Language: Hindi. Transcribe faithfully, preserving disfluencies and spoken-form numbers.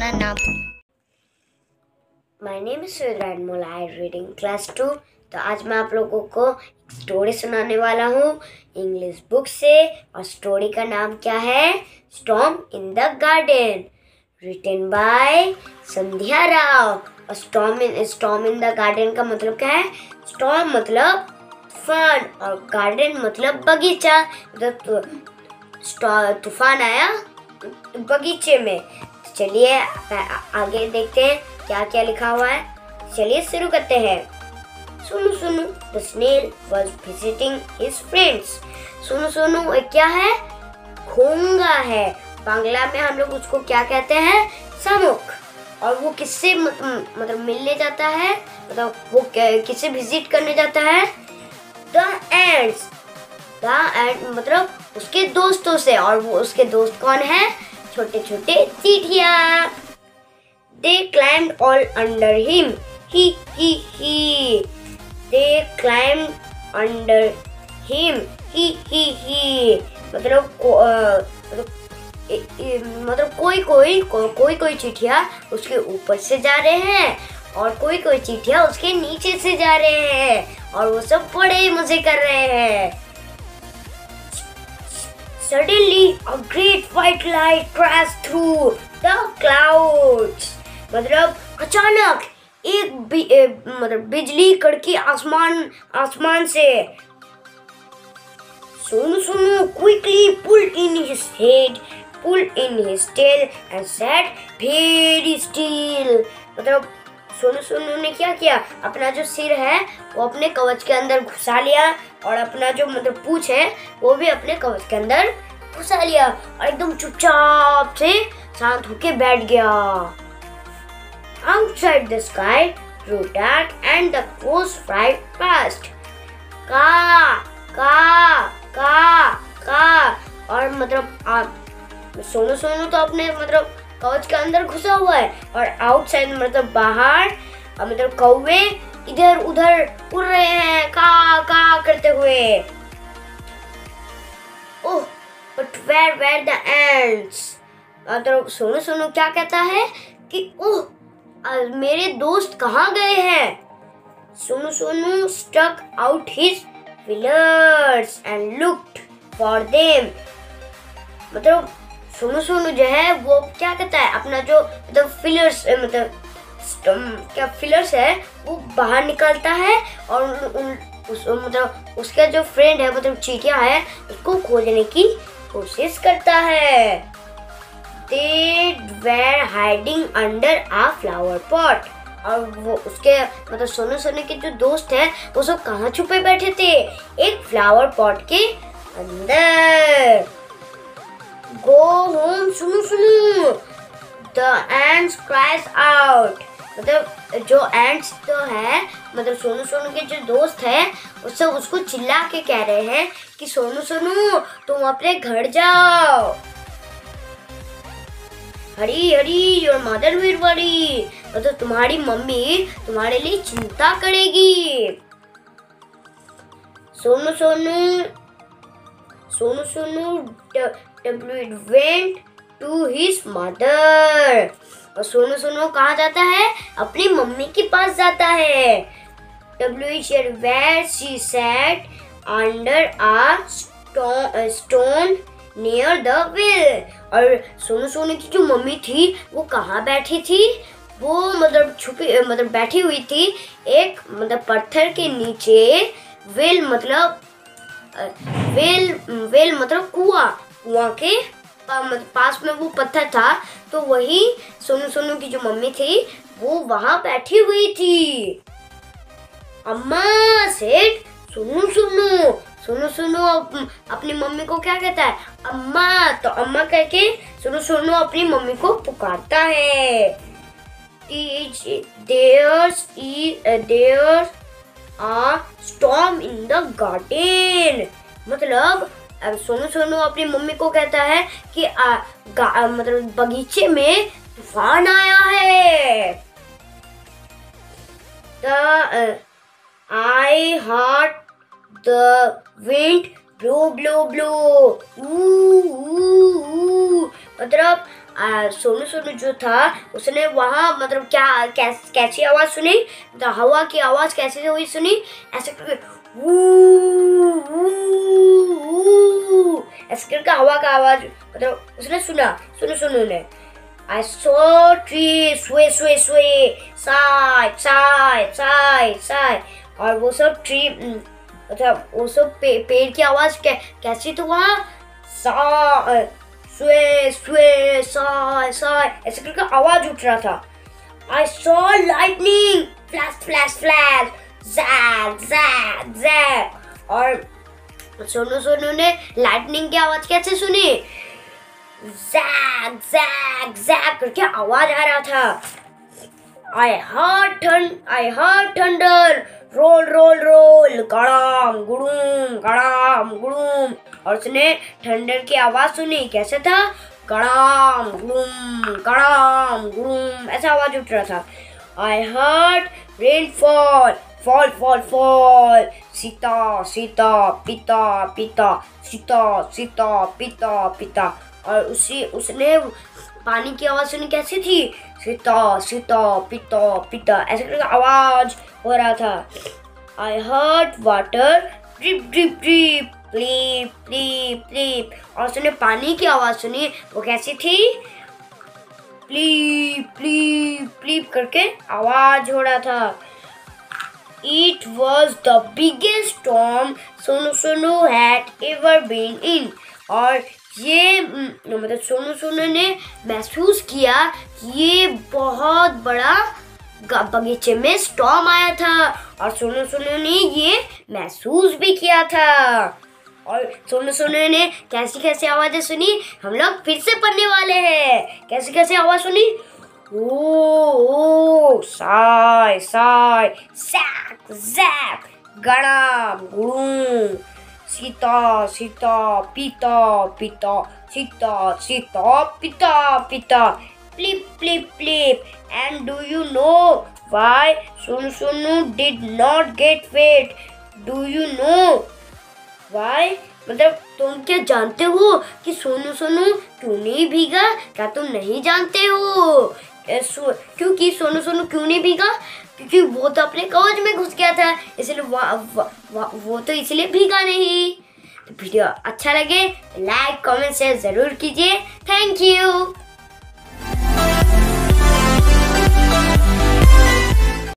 सुना ना। My name is Sudha Anmol, I reading class two. तो आज मैं आप लोगों को स्टोरी सुनाने वाला हूँ इंग्लिश बुक से। और स्टोरी का नाम क्या है? Storm in the garden, written by Sandhya Rao. और storm in storm in the garden का मतलब क्या है? स्टॉर्म मतलब तूफान और गार्डन मतलब बगीचा। मतलब तूफान आया बगीचे में। चलिए आगे देखते हैं क्या क्या लिखा हुआ है। चलिए शुरू करते हैं। Sunu Sunu the snail was visiting his friends. Sunu Sunu क्या है? घोंगा है। बांग्ला में हम लोग उसको क्या कहते हैं? शामुक। और वो किससे मतलब मिलने जाता है, मतलब वो किससे विजिट करने जाता है? The ends. द एंड मतलब उसके दोस्तों से। और वो उसके दोस्त कौन है? छोटे छोटे चींटियां। They climbed all under him. He he he. They climbed under him. He he he. मतलब को, मतलब ए, ए, मतलब कोई कोई को, कोई कोई चींटियां उसके ऊपर से जा रहे हैं और कोई कोई चींटियां उसके नीचे से जा रहे हैं और वो सब बड़े मजे कर रहे हैं। Suddenly, a great white light crashed through the clouds. मतलब अचानक एक बि, ए, मतलब बिजली कड़की आसमान आसमान से। Sonu Sonu quickly pulled in his head, pulled in his tail and sat very still. मतलब सोनू सोनू ने क्या किया? अपना जो सिर है वो अपने कवच के अंदर घुसा लिया और अपना जो मतलब पूंछ है वो भी अपने कवच के अंदर घुसा लिया और एकदम चुपचाप से शांत होके बैठ गया। Outside the sky grew dark and the crows fried fast. का का का का। और मतलब सोनू सोनू तो अपने मतलब कवच के अंदर घुसा हुआ है और आउटसाइड मतलब बाहर मतलब कौवे इधर उधर उड़ रहे हैं का का करते हुए। ओह, but where were the ants? मतलब सोनू सोनू क्या कहता है कि ओह मेरे दोस्त कहाँ गए हैं? Sonu Sonu stuck out his feelers and looked for them. मतलब सोनू सोनू जो है वो क्या कहता है? अपना जो मतलब फिलर्स मतलब क्या फिलर्स है वो बाहर निकलता है और उन उस मतलब उसका जो फ्रेंड है मतलब चींटियां है उसको खोजने की कोशिश करता है। They were hiding under a flower pot. और वो उसके मतलब सोनू सोनू के जो दोस्त है वो सब कहाँ छुपे बैठे थे? एक फ्लावर पॉट के अंदर। Go home सुनु सुनु, the ants cries out. मतलब जो ants तो है मतलब सोनू सोनू के जो दोस्त है वो सब उसको चिल्ला के कह रहे हैं कि सोनू सोनू तुम अपने घर जाओ। Hurry hurry your mother will worry. मतलब तुम्हारी मम्मी तुम्हारे लिए चिंता करेगी। Sonu Sonu Sonu Sonu went to his mother. और सोनू सोनू कहाँ जाता है? अपनी मम्मी के पास जाता है। where she sat under a stone, a stone near the well. और सोनू सोनू की जो मम्मी थी वो कहाँ बैठी थी? वो मतलब छुपी मतलब बैठी हुई थी एक मतलब पत्थर के नीचे। वेल मतलब वेल वेल मतलब कुआं कुआं के पास में वो पत्थर था तो वही सोनू सोनू की जो मम्मी थी वो वहां बैठी हुई थी। अम्मा सेड सोनू सोनू सोनू सोनू अपनी मम्मी को क्या कहता है? अम्मा। तो अम्मा कह के सोनू सोनू अपनी मम्मी को पुकारता है। There's there's a storm in the garden. मतलब अब सोनू सोनू अपनी मम्मी को कहता है कि आ, गा, मतलब बगीचे में तूफान आया है। The I heard the wind blow blow blow. ऊ, ऊ, ऊ, मतलब आ, सोनू सोनू जो था उसने वहाँ मतलब क्या कैस, कैसी आवाज़ सुनी, मतलब हवा की आवाज़ कैसे हुई सुनी, ऐसे करके वू वू वू ऐसे करके हवा का आवाज़ मतलब उसने सुना, सोनू सोनू ने। I saw trees sway sway sway side side side side और वो सब ट्री मतलब वो सब पे, पेड़ की आवाज़ कै, कैसी तो वहाँ सा स्वे स्वे साय साय ऐसे करके आवाज उठ रहा था। I saw lightning flash flash flash zag zag zag और सोनू सोनू ने लाइटनिंग की आवाज कैसे सुनी, zag zag zag करके आवाज आ रहा था। I heard thun I heard thunder roll roll roll गड़ाम गुड़ूम गड़ाम गुड़ूम और उसने थंडर की आवाज सुनी, कैसे था, गड़ाम गुड़ूम गड़ाम गुड़ूम ऐसा आवाज उठ रहा था। I heard rainfall fall fall fall Sita सीता पिता पिता सीता सीता पिता पिता और उसी उसने पानी की आवाज सुनी, कैसी थी, सीता सीता पिता पिता ऐसे करके आवाज हो रहा था। I heard water drip drip drip प्लीप प्लीप प्लीप और उसने पानी की आवाज सुनी, वो कैसी थी, प्लीप प्लीप प्लीप करके आवाज हो रहा था। It was the biggest storm Sonu Sonu had ever been in और ये मतलब सोनू सोनू ने महसूस किया ये बहुत बड़ा बगीचे में स्टॉर्म आया था और सोनू सोनू ने ये महसूस भी किया था। और सोनू सोनू ने कैसी कैसी आवाजें सुनी, हम लोग फिर से पढ़ने वाले हैं। कैसी कैसी आवाज सुनी, ओ ओ साय साय सैक जैक गड़ाम गुड़ूम सीता सीता पिता पिता सीता सीता पिता पिता प्लिप प्लिप प्लिप। And do you know why Sonu Sonu did not get wet? Do you know why? मतलब तुम क्या जानते हो कि सोनू सोनू क्यों नहीं भीगा? क्या तुम नहीं जानते हो क्योंकि सोनू सोनू क्यों नहीं भीगा? क्योंकि वो तो अपने कवच में घुस गया था, इसलिए वो तो इसलिए भीगा नहीं। तो वीडियो अच्छा लगे लाइक कमेंट शेयर जरूर कीजिए। Thank you.